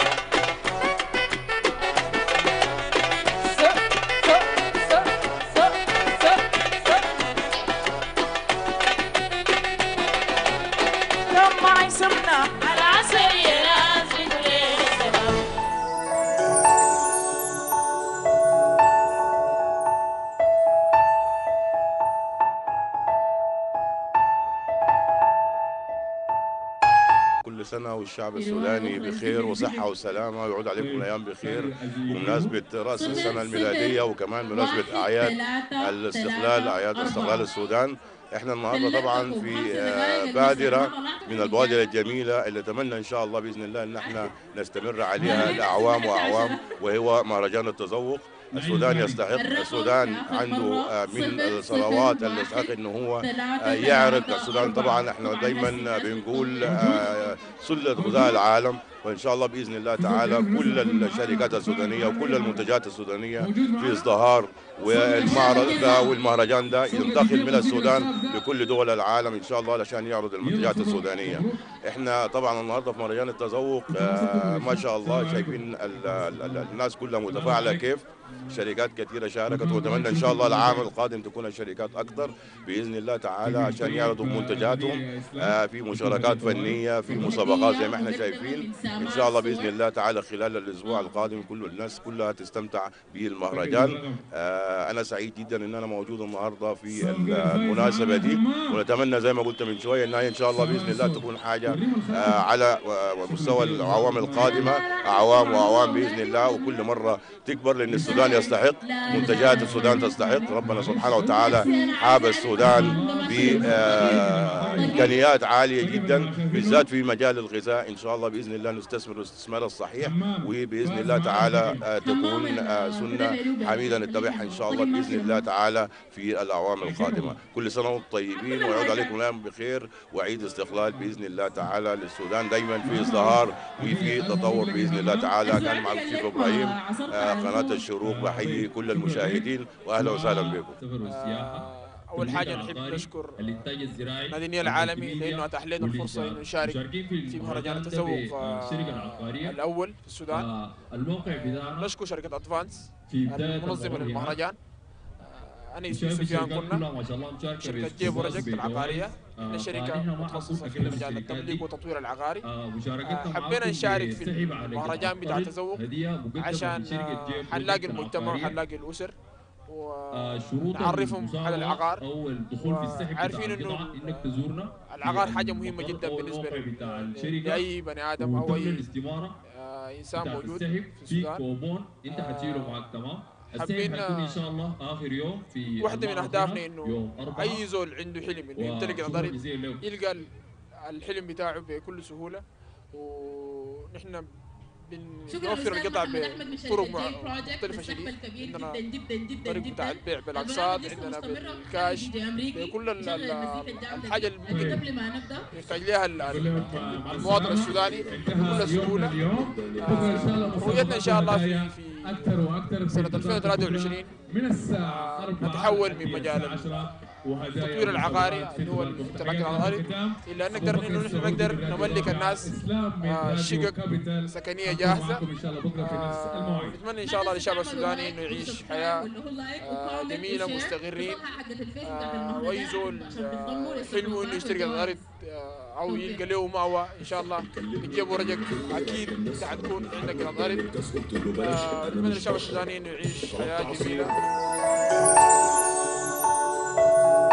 كم معي سمنة على عسل يا ناس بيقول ايه سبب كل سنة والشعب السوداني بخير وصحة وسلامة ويعود عليكم الأيام بخير ومناسبة رأس السنة الميلادية وكمان مناسبة أعياد الاستقلال أعياد استقلال السودان. احنا النهارده طبعا في بادرة من البوادر الجميلة اللي نتمنى إن شاء الله بإذن الله إن احنا نستمر عليها لأعوام وأعوام وهو مهرجان التذوق. السودان يستحق، السودان عنده من الثروات اللي يستحق انه هو يعرض. السودان طبعا احنا دايما بنقول سلة غذاء العالم، وان شاء الله باذن الله تعالى كل الشركات السودانيه وكل المنتجات السودانيه في ازدهار، والمعرض ده والمهرجان ده ينتقل من السودان لكل دول العالم ان شاء الله عشان يعرض المنتجات السودانيه. احنا طبعا النهارده في مهرجان التذوق ما شاء الله شايفين الناس كلها متفاعله كيف، شركات كثيرة شاركت، واتمنى ان شاء الله العام القادم تكون الشركات اكثر باذن الله تعالى عشان يعرضوا منتجاتهم في مشاركات فنية في مسابقات زي ما احنا شايفين. ان شاء الله باذن الله تعالى خلال الاسبوع القادم كل الناس كلها تستمتع بالمهرجان. انا سعيد جدا ان انا موجود النهارده في المناسبة دي، ونتمنى زي ما قلت من شوية انها ان شاء الله باذن الله تكون حاجة على مستوى الاعوام القادمة، اعوام واعوام باذن الله، وكل مرة تكبر، لان السودان يستحق، منتجات السودان تستحق. ربنا سبحانه وتعالى حاب السودان بإمكانيات عالية جدا بالذات في مجال الغذاء. إن شاء الله بإذن الله نستثمر الاستثمار الصحيح، وبإذن الله تعالى تكون سنة حميدة نتبعها إن شاء الله بإذن الله تعالى في الأعوام القادمة. كل سنة وانتم طيبين ويعود عليكم الأيام بخير، وعيد استقلال بإذن الله تعالى للسودان دائما في ازدهار وفي تطور بإذن الله تعالى. كان معكم شيخ إبراهيم قناة الشروق، بحيي كل المشاهدين واهلا وسهلا بكم. اول حاجه نحب نشكر نادي النيل العالمي لانه اتاح لنا الفرصه انه نشارك في مهرجان التسوق الاول في السودان. نشكر شركه ادفانس المنظمه للمهرجان. انا اسمي سفيان كنا شركه جيب ورجك العقاريه، احنا شركه متخصصه في مجال التمليك وتطوير العقاري. حبينا نشارك في المهرجان بتاع التسوق عشان حنلاقي المجتمع وحنلاقي الاسر ونعرفهم على العقار، عارفين انه العقار حاجه مهمه جدا بالنسبه لاي بني ادم او اي انسان موجود في السودان. حابين ان شاء الله اخر يوم في واحده من اهدافنا انه اي زول عنده حلم انه يمتلك نظاري يلقى الحلم بتاعه بكل سهوله، ونحن بنوفر القطع بطرق مختلفه شديد. عندنا طريق بتاع البيع بالاقساط، عندنا بالكاش، بكل الحاجه اللي ممكن يحتاج لها المواطن السوداني بكل سهوله. رؤيتنا ان شاء الله في سنه 2023 نتحول من مجال التطوير العقاري اللي هو الامتلاك العقاري الى ان نقدر نملك الناس شقق سكنيه جاهزه. نتمنى ان شاء الله للشعب السوداني انه يعيش حياه جميله مستقرين، واي زول حلمه انه يشتري الارض او يلقى له مأوى ان شاء الله بتجيبوا رجل اكيد حتكون عندك الارض. نتمنى للشعب السوداني انه يعيش حياه جميله.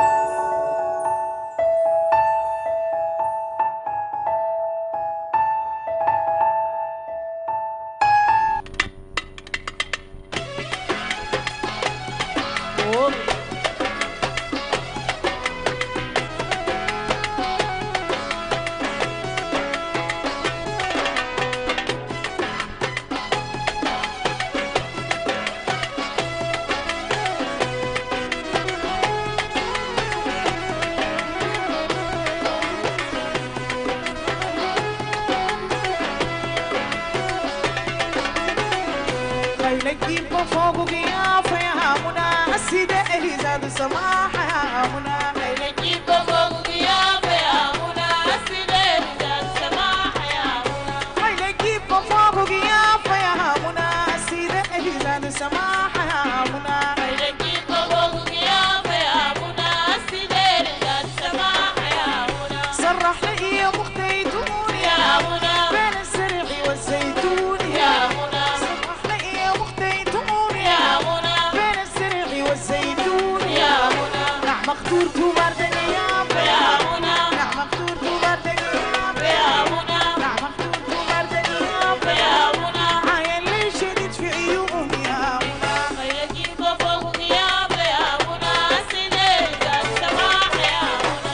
السماح يا منى خيلك فوق ضيافة يا منى السدير ذات السماح يا منى خيلك فوق ضيافة يا منى السدير ذات السماح يا منى خيلك فوق ضيافة يا منى السدير ذات السماح يا منى صرح لي يا مختيتون يا منى بين الزرع والزيتون يا منى صرح لي يا مختيتون يا منى بين الزرع والزيتون يا منى نعم اخترت برد اليافة يا منى نعم اخترت برد اليافة يا منى نعم اخترت برد اليافة يا منى عين لي شديد في عيوني يا منى خيلك فوق ضيافة يا منى السدير ذات السماح يا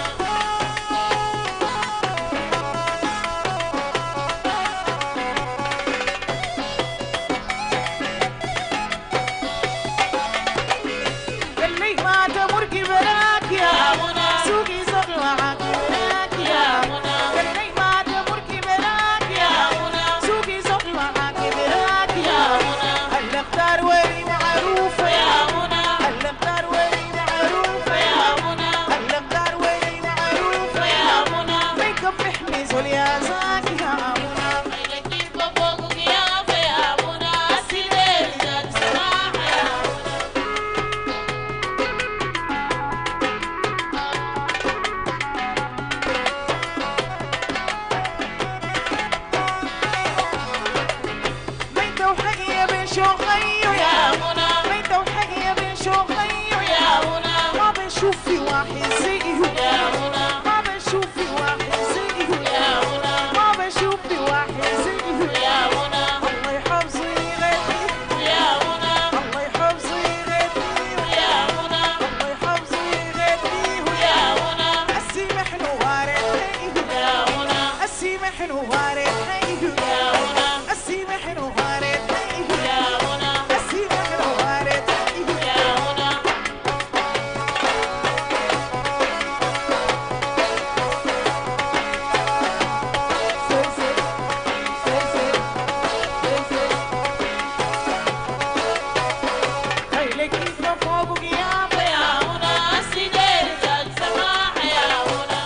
اللي ما تمر كبراك يا منى سوقي صلوعك كبراك يا منى اللي ما تمر كبراك يا منى سوقي صلوعك كبراك يا منى اللي اختار وين معروفة يا منى اللي اختار وين معروفة يا منى اللي اختار وين معروفة يا منى فيكم بحميز واليا زاكي يا منى خيلك فوق ضيافة يا منى السدير ذات السماح يا ميتة وحية بين شوخيو يا منى ميتة وحية بين شوخيو يا منى ما بنشوف في واحد زيه يا منى ما بنشوف في واحد زيه يا منى ما بنشوف في واحد زيه يا منى الله يحفظي غيري يا منى الله يحفظي غيري يا منى الله يحفظي غيري يا منى السمح نوارد يا منى السمح نوارد يا منى السمح نوارد يا منى السمح نوارد يا منى خيلك فوق قيامة يا منى السدير ذات السماح يا منى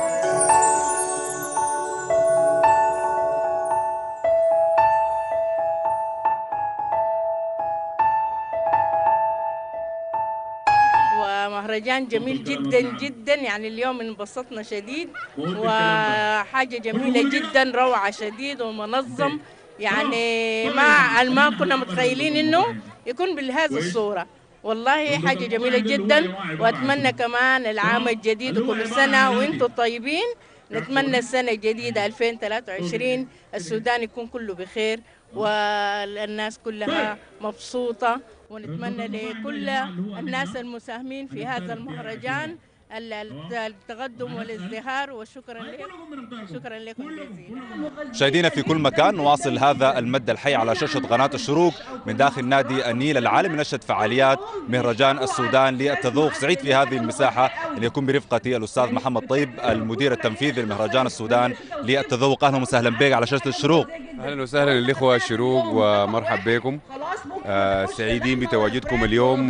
ومهرجان جميل جدا جدا، يعني اليوم انبسطنا شديد وحاجة جميلة جدا، روعة شديد ومنظم، يعني ما كنا متخيلين انه يكون بهذه الصورة. والله حاجة جميلة جدا، واتمنى كمان العام الجديد وكل سنة وانتم طيبين. نتمنى السنة الجديدة 2023 السودان يكون كله بخير والناس كلها مبسوطة، ونتمنى لكل الناس المساهمين في هذا المهرجان التقدم والازدهار، وشكرا لكم، شكرا لكم جزيلا. مشاهدينا في كل مكان نواصل هذا المد الحي على شاشة قناة الشروق من داخل نادي النيل العالمي، نشهد فعاليات مهرجان السودان للتذوق. سعيد في هذه المساحة أن يكون برفقتي الأستاذ محمد طيب المدير التنفيذي لمهرجان السودان للتذوق. أهلا وسهلا بك على شاشة الشروق. أهلا وسهلا للإخوة الشروق ومرحب بكم. سعيدين بتواجدكم اليوم.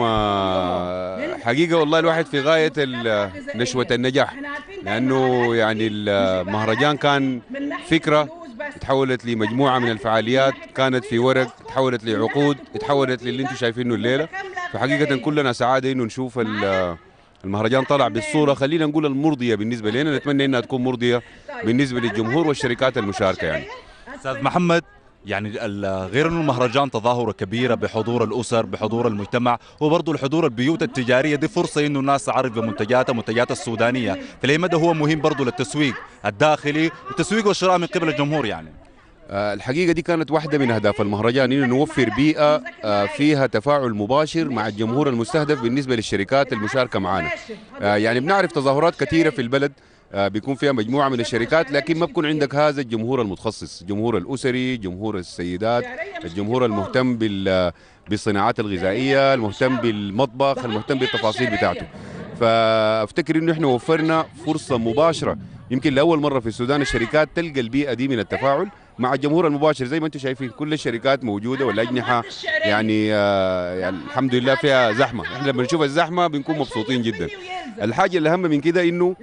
حقيقة والله الواحد في غاية نشوة النجاح، لأنه يعني المهرجان كان فكرة تحولت لمجموعة من الفعاليات، كانت في ورق، تحولت لعقود، تحولت للي انتم شايفينه الليلة. فحقيقة كلنا سعادة انه نشوف المهرجان طلع بالصورة، خلينا نقول المرضية بالنسبة لنا، نتمنى انها تكون مرضية بالنسبة للجمهور والشركات المشاركة. يعني أستاذ محمد، يعني غير انه المهرجان تظاهرة كبيرة بحضور الأسر، بحضور المجتمع، وبرضه الحضور البيوت التجارية، دي فرصة انه الناس تعرف بمنتجاتها السودانية، فليه مدى هو مهم برضه للتسويق الداخلي، التسويق والشراء من قبل الجمهور. يعني الحقيقة دي كانت واحدة من أهداف المهرجان، إنه نوفر بيئة فيها تفاعل مباشر مع الجمهور المستهدف بالنسبة للشركات المشاركة معنا. يعني بنعرف تظاهرات كثيرة في البلد بيكون فيها مجموعة من الشركات، لكن ما بكون عندك هذا الجمهور المتخصص، الجمهور الأسري، جمهور السيدات، الجمهور المهتم بالصناعات الغذائية، المهتم بالمطبخ، المهتم بالتفاصيل بتاعته. فافتكر انه احنا وفرنا فرصة مباشرة، يمكن لأول مرة في السودان الشركات تلقى البيئة دي من التفاعل مع الجمهور المباشر. زي ما انتم شايفين كل الشركات موجوده والاجنحه يعني الحمد لله فيها زحمه. احنا لما نشوف الزحمه بنكون مبسوطين جدا. الحاجه الاهم من كده انه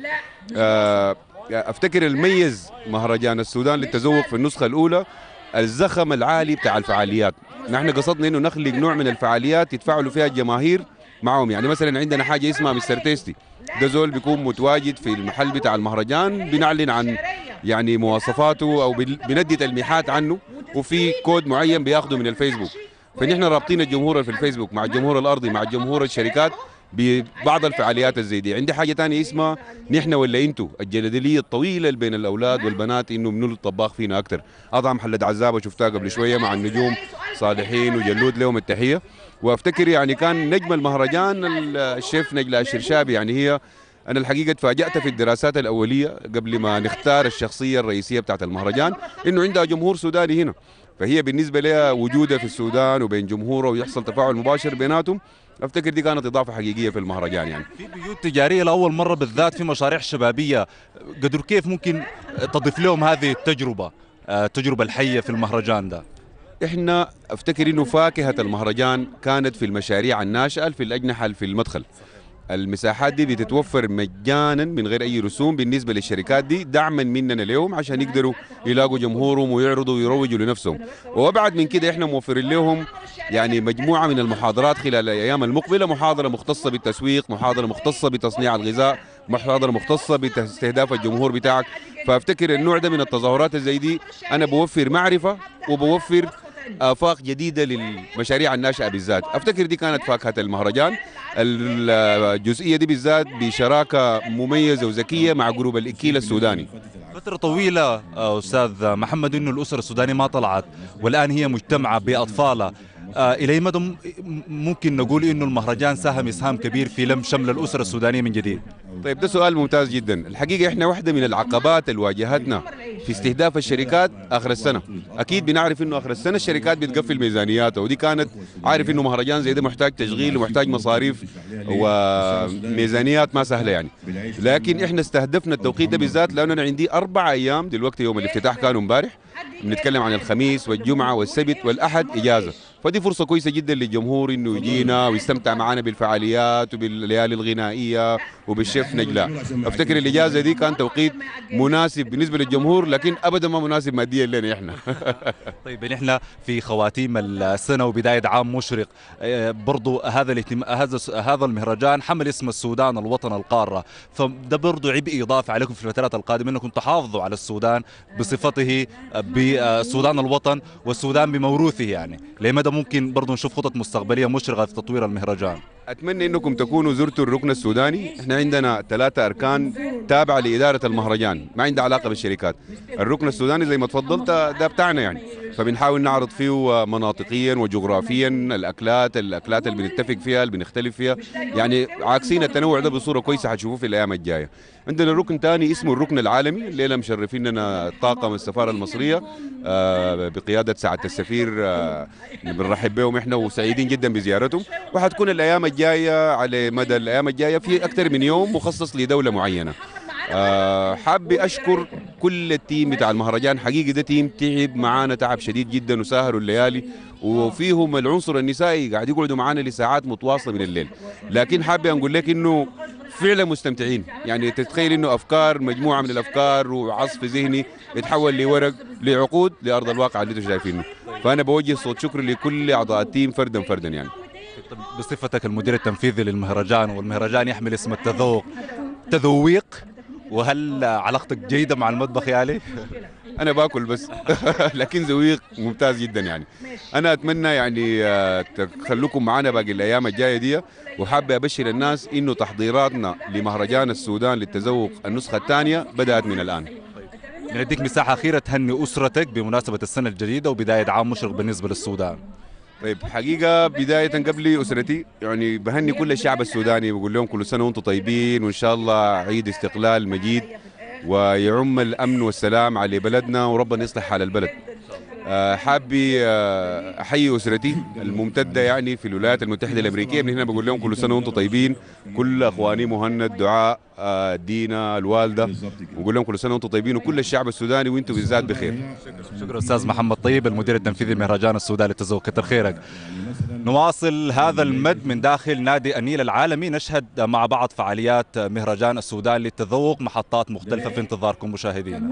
افتكر الميز مهرجان السودان للتذوق في النسخه الاولى الزخم العالي بتاع الفعاليات. نحن قصدنا انه نخلق نوع من الفعاليات يتفاعلوا فيها الجماهير معهم. يعني مثلا عندنا حاجه اسمها مستر تيستي، ده زول بيكون متواجد في المحل بتاع المهرجان، بنعلن عن يعني مواصفاته او بندي تلميحات عنه، وفي كود معين بياخده من الفيسبوك. فنحن رابطين الجمهور في الفيسبوك مع الجمهور الارضي مع الجمهور الشركات ببعض الفعاليات الزي دي. عندي حاجه ثانيه اسمها نحن ولا انتو، الجدليه الطويله بين الاولاد والبنات انه منو الطباخ فينا اكثر. اضع محل عزابه شفتها قبل شويه مع النجوم صالحين وجلود، لهم التحيه. وافتكر يعني كان نجم المهرجان الشيف نجلاء الشرشابي. يعني هي انا الحقيقه تفاجات في الدراسات الاوليه قبل ما نختار الشخصيه الرئيسيه بتاعت المهرجان انه عندها جمهور سوداني هنا، فهي بالنسبه لها وجودها في السودان وبين جمهوره ويحصل تفاعل مباشر بيناتهم، افتكر دي كانت اضافه حقيقيه في المهرجان. يعني في بيوت تجاريه لاول مره بالذات في مشاريع شبابيه، قدر كيف ممكن تضيف لهم هذه التجربه الحيه في المهرجان ده؟ احنا افتكر انه فاكهه المهرجان كانت في المشاريع الناشئه في الاجنحه في المدخل. المساحات دي بتتوفر مجانا من غير اي رسوم بالنسبه للشركات دي، دعما مننا لهم عشان يقدروا يلاقوا جمهورهم ويعرضوا ويروجوا لنفسهم. وابعد من كده احنا موفرين لهم يعني مجموعه من المحاضرات خلال الايام المقبله، محاضره مختصه بالتسويق، محاضره مختصه بتصنيع الغذاء، محاضره مختصه باستهداف الجمهور بتاعك. فافتكر النوع ده من التظاهرات زي دي انا بوفر معرفه وبوفر آفاق جديدة للمشاريع الناشئة بالذات. أفتكر دي كانت فاكهة المهرجان، الجزئية دي بالذات بشراكة مميزة وذكية مع جروب الإكيل السوداني. فترة طويلة أستاذ محمد إنه الأسرة السودانية ما طلعت، والآن هي مجتمعة بأطفالها. إلى مدى ممكن نقول إنه المهرجان ساهم إسهام كبير في لم شمل الأسرة السودانية من جديد؟ طيب ده سؤال ممتاز جدا. الحقيقة إحنا واحدة من العقبات اللي واجهتنا في استهداف الشركات آخر السنة. أكيد بنعرف إنه آخر السنة الشركات بتقفل ميزانياتها، ودي كانت عارف إنه مهرجان زي ده محتاج تشغيل ومحتاج مصاريف وميزانيات ما سهلة يعني. لكن إحنا استهدفنا التوقيت ده بالذات لأنه أنا عندي 4 أيام دلوقتي، يوم الافتتاح كانوا امبارح، بنتكلم عن الخميس والجمعة والسبت والأحد إجازة. فدي فرصة كويسة جدا للجمهور إنه يجينا ويستمتع معنا بالفعاليات وبالليالي الغنائية وبالشيف نجلاء. أفتكر الإجازة دي كان توقيت مناسب بالنسبة للجمهور، لكن أبدا ما مناسب ماديا لنا إحنا. طيب نحن في خواتيم السنة وبداية عام مشرق، برضو هذا المهرجان حمل اسم السودان الوطن القارة، فده برضو عبء إضافي عليكم في الفترات القادمة إنكم تحافظوا على السودان بصفته بالسودان الوطن والسودان بموروثه. يعني لماذا ممكن برضو نشوف خطط مستقبلية مشرقة في تطوير المهرجان؟ أتمنى أنكم تكونوا زرتوا الركن السوداني. إحنا عندنا 3 أركان تابعة لإدارة المهرجان، ما عندها علاقة بالشركات. الركن السوداني زي ما تفضلت ده بتاعنا يعني، فبنحاول نعرض فيه مناطقيا وجغرافيا الأكلات اللي بنتفق فيها اللي بنختلف فيها، يعني عاكسين التنوع ده بصورة كويسة حتشوفوه في الأيام الجاية. عندنا ركن ثاني اسمه الركن العالمي، الليلة مشرفيننا طاقم السفارة المصرية بقيادة سعادة السفير، بنرحب بهم احنا وسعيدين جدا بزيارتهم. وحتكون الأيام الجاية على مدى الأيام الجاية في أكثر من يوم مخصص لدولة معينة. حابب أشكر كل التيم بتاع المهرجان، حقيقي ده تيم تعب معانا تعب شديد جدا وساهروا الليالي، وفيهم العنصر النسائي قاعد يقعدوا معانا لساعات متواصلة من الليل. لكن حابب أقول لك إنه فعلا مستمتعين، يعني تتخيل إنه أفكار، مجموعة من الأفكار وعصف ذهني يتحول لورق لعقود لأرض الواقع اللي انتم شايفينه. فأنا بوجه صوت شكر لكل أعضاء التيم فردا فردا يعني. بصفتك المدير التنفيذي للمهرجان، والمهرجان يحمل اسم تذويق، وهل علاقتك جيدة مع المطبخ يا علي؟ أنا باكل بس لكن ذويق ممتاز جدا يعني. أنا أتمنى يعني تخلوكم معنا باقي الأيام الجاية دي، وحابة أبشر الناس إنه تحضيراتنا لمهرجان السودان للتذوق النسخة الثانية بدأت من الآن. نديك مساحة أخيرة تهني أسرتك بمناسبة السنة الجديدة وبداية عام مشرق بالنسبة للسودان. طيب حقيقة بداية قبل أسرتي يعني بهني كل الشعب السوداني، بقول لهم كل سنة وأنتم طيبين، وإن شاء الله عيد استقلال مجيد ويعم الأمن والسلام على بلدنا، وربنا يصلح حال البلد. حابي احيي اسرتي الممتده يعني في الولايات المتحده الامريكيه. من هنا بقول لهم كل سنه وانتم طيبين، كل اخواني مهند، دعاء، دينا، الوالده، بقول لهم كل سنه وانتم طيبين، وكل الشعب السوداني وانتم بالذات بخير. شكرا استاذ محمد طيب المدير التنفيذي لمهرجان السودان للتذوق، كتر خيرك. نواصل هذا المد من داخل نادي النيل العالمي، نشهد مع بعض فعاليات مهرجان السودان للتذوق، محطات مختلفه في انتظاركم مشاهدينا.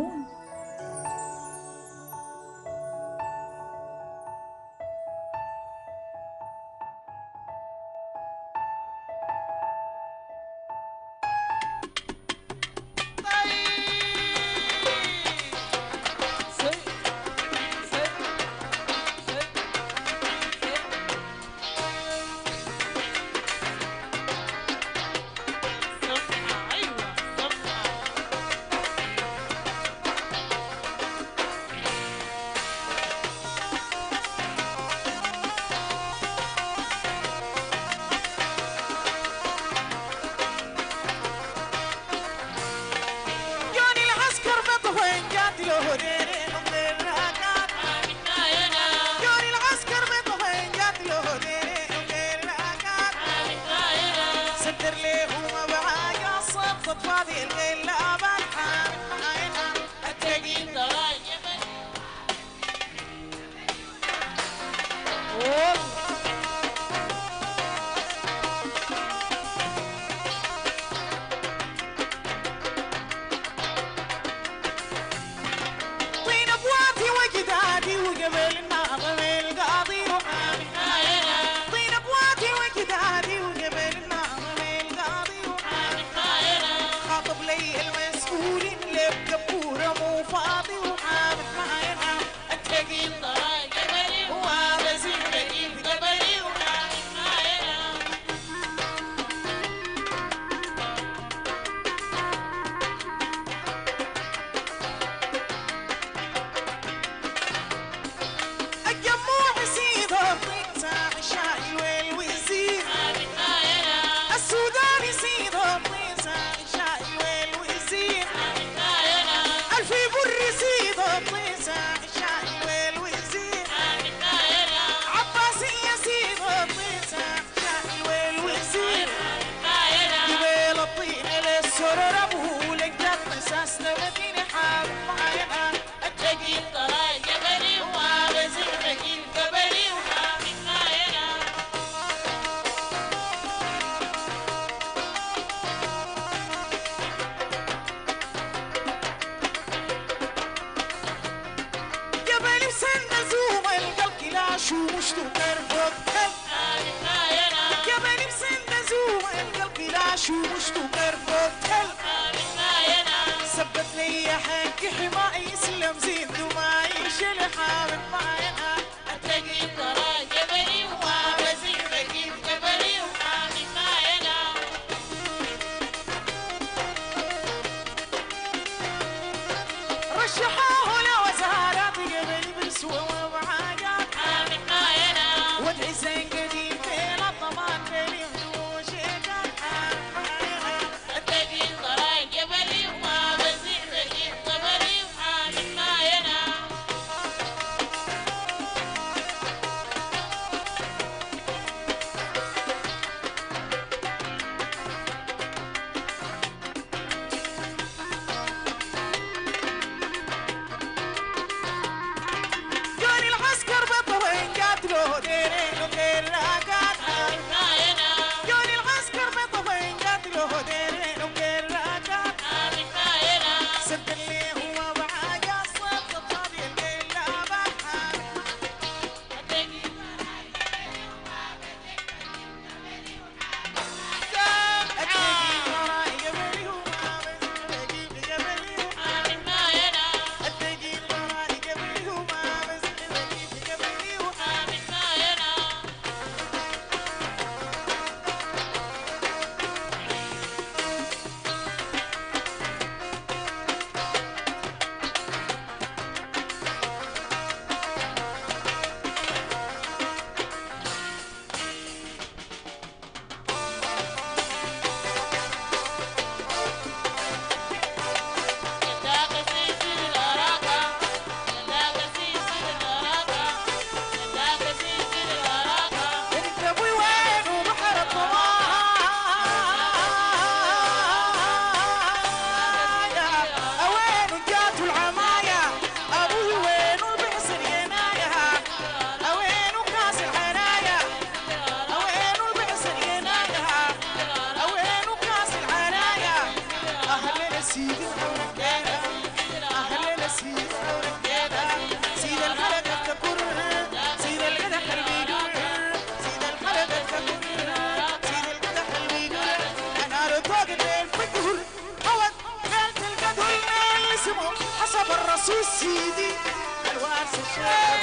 سيد الرجالة أهلا سيد الرجالة سيد الحلقة تكرها سيد القدح البيجور سيد الحلقة تكرها سيد القدح البيجور أنا رطاق الليل فجور هوت قالت القدر اللي اسمه حسب الرسول سيدي الوارث الشاب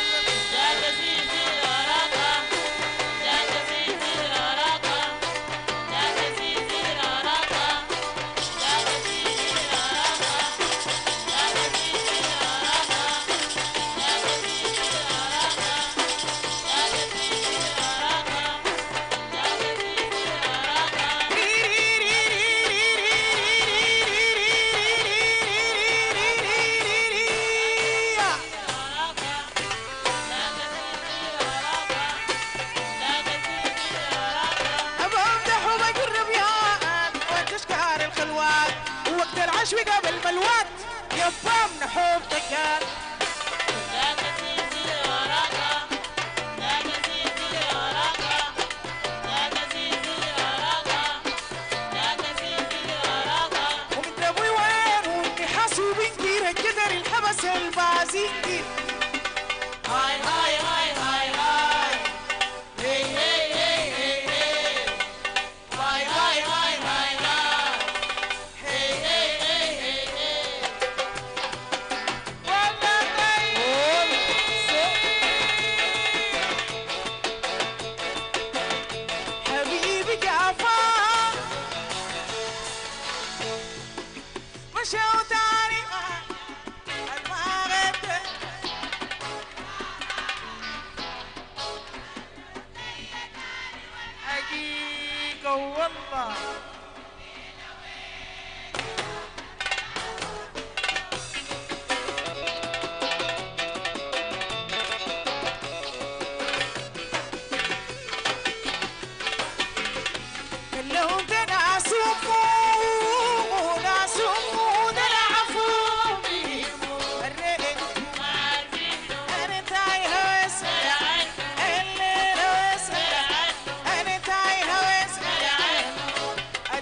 العشوي قبل ملوات يفهم نحوم دقات ومن ابوي وين واني حاسوبين كير القدر الحبس البازيكي هاي هاي هاي هاي هاي هي هي هي هي هي هاي هاي هاي هاي والله كلهم تناسوا ناسوا نلعفوا الرئيس أنا تايهة واسمع الليل واسمع أنا تايهة واسمع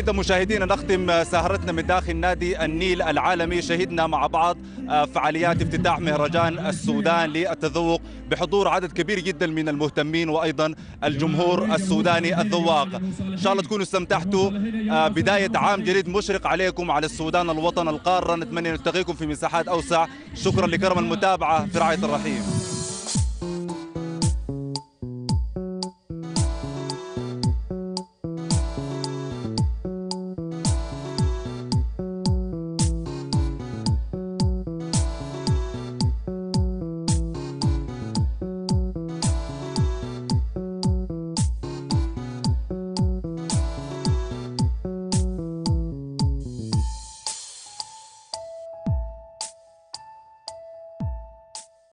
جدا مشاهدينا، نختم سهرتنا من داخل نادي النيل العالمي. شهدنا مع بعض فعاليات افتتاح مهرجان السودان للتذوق بحضور عدد كبير جدا من المهتمين وأيضا الجمهور السوداني الذواق. إن شاء الله تكونوا استمتعتوا. بداية عام جديد مشرق عليكم، على السودان الوطن القارة. نتمنى نلتقيكم في مساحات أوسع. شكرا لكرم المتابعة، في رعاية الرحيم.